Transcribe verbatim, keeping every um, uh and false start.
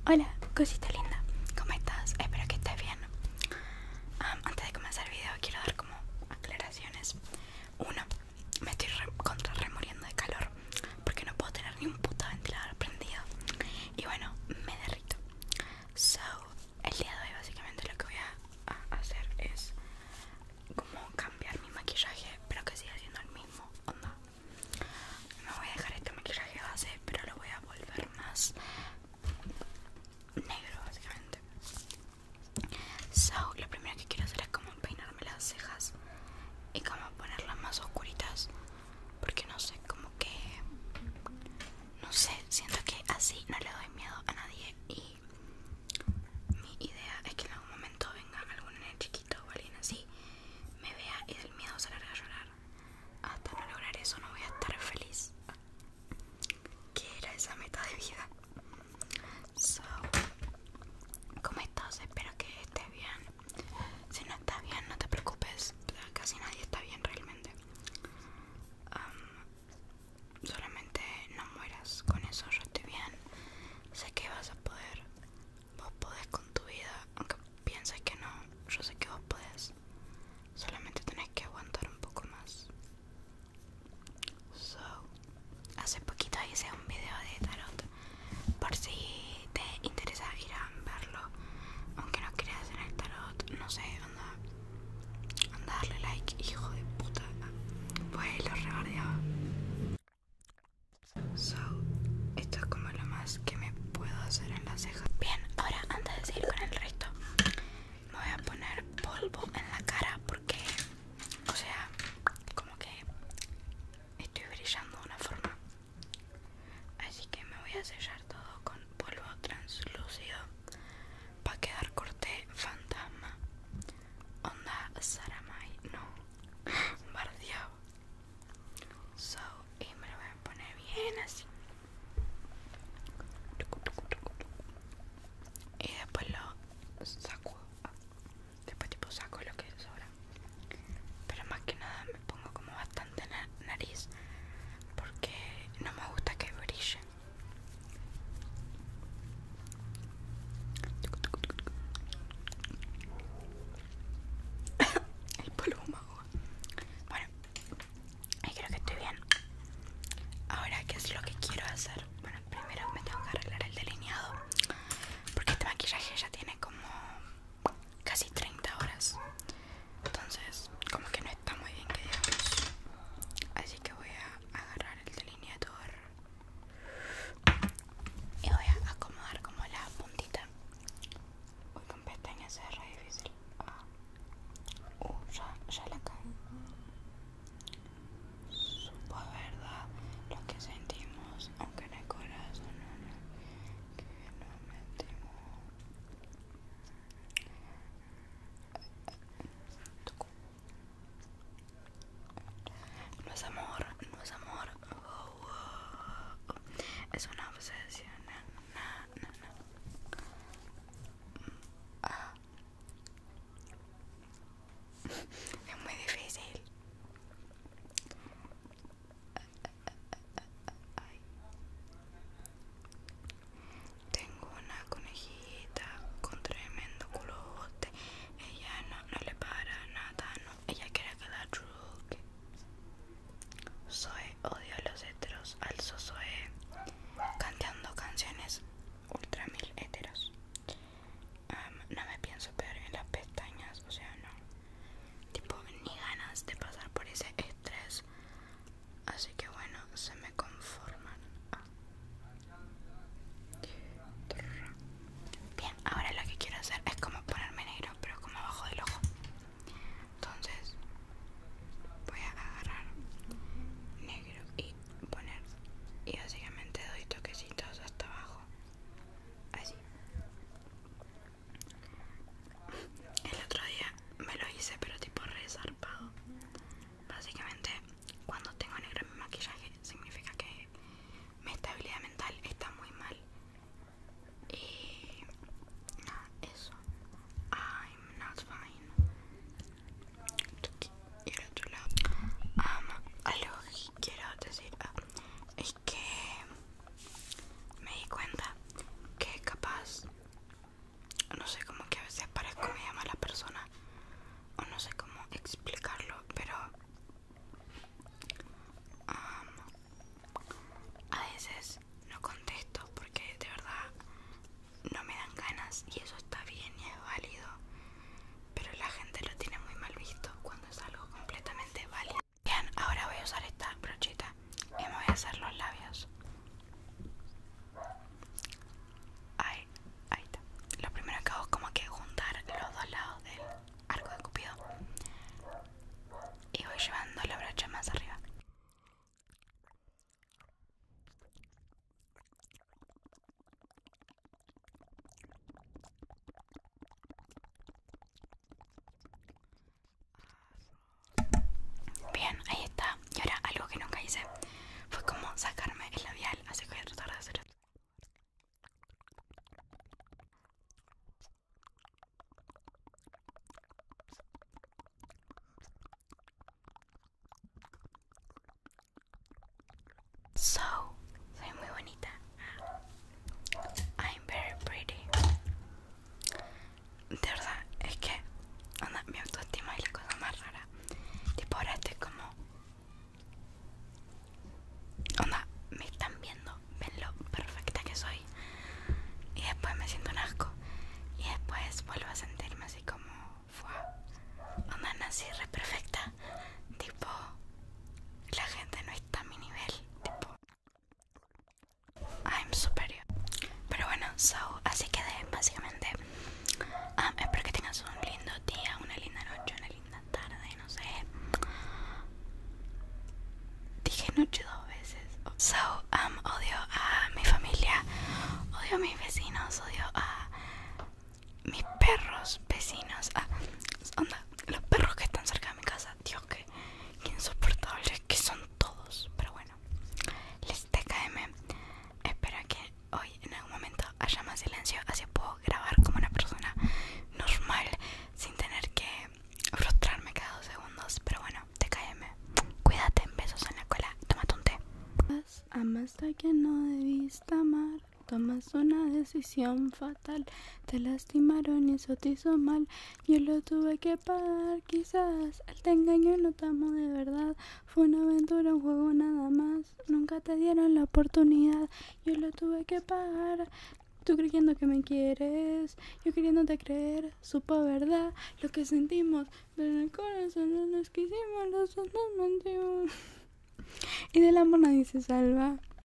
Hola, cosita linda, ¿cómo estás? Espero que estés bien. Um, antes de comenzar el video quiero dar como aclaraciones. Uno, me estoy re contra re muriendo de calor porque no puedo tener ni un puto ventilador prendido. Y bueno, me derrito. So, el día de hoy básicamente lo que voy a, a hacer es como cambiar mi maquillaje, pero que siga siendo el mismo. Onda, no voy a dejar este maquillaje base, pero lo voy a volver más negro básicamente. So, lo primero que quiero hacer es como peinarme las cejas y como ponerlas más oscuritas, porque no sé, como que no sé, siento que así no le doy miedo a nadie. Y mi idea es que en algún momento venga algún nene chiquito o alguien así, me vea y del miedo se larga a llorar. Hasta no lograr eso no voy a estar feliz, que era esa meta de vida. So, ¿cómo estás? Espero que estés bien. Si no estás bien, no te preocupes. Casi nadie está bien realmente. Um, solamente no mueras. Con eso yo estoy bien. Sé que vas a poder. Vos podés con tu vida. Aunque pienses que no, yo sé que vos podés. Solamente tenés que aguantar un poco más. So, hace poquito hice un video de tarot, por si te interesa ir a verlo. Aunque no creas en el tarot, no sé, anda, anda a darle like, hijo de puta. Pues lo rebardeaba. So, esto es como lo más que me puedo hacer en las cejas. Bien, ahora antes de seguir con el resto, me voy a poner polvo en la cara porque, o sea, como que estoy brillando de una forma. Así que me voy a sellar todo con polvo translúcido para quedar corte fantasma. Onda Saramay, no, bardeado. So, y me lo voy a poner bien así. hice fue como sacarme el labial, así que voy a tratar de hacer esto. So, soy muy bonita. I'm very pretty. De verdad, es que onda, mi autoestima es la cosa más rara. Tipo, ahora estoy como onda, me están viendo, ven lo perfecta que soy. Y después me siento un asco. Y después vuelvo a sentirme así como fuá. Onda, nací re perfecta. Tipo, la gente no está a mi nivel. Tipo, I'm superior. Pero bueno, so, así quedé básicamente. Um, espero que tengas un lindo día, una linda noche, una linda tarde, no sé. Dije noche dos veces. So, um, odio a mi familia, odio a mis vecinos, odio a mis perros vecinos. Ah, onda, los perros que están cerca de mi casa. Dios, que, que insoportables que son todos. Pero bueno, les T K M. Espero que hoy en algún momento haya más silencio, así puedo grabar como una persona normal sin tener que frustrarme cada dos segundos. Pero bueno, T K M, cuídate, besos en la cola, tómate un té. Amaste a quien no debiste amar, tomas una decisión fatal, te lastimaron y eso te hizo mal, yo lo tuve que pagar. Quizás él te engañó y no te amó de verdad, fue una aventura, un juego nada más, nunca te dieron la oportunidad, yo lo tuve que pagar. Tú creyendo que me quieres, yo queriéndote creer, supo verdad lo que sentimos, pero en el corazón no nos quisimos, los dos nos mentimos. Y del amor nadie se salva.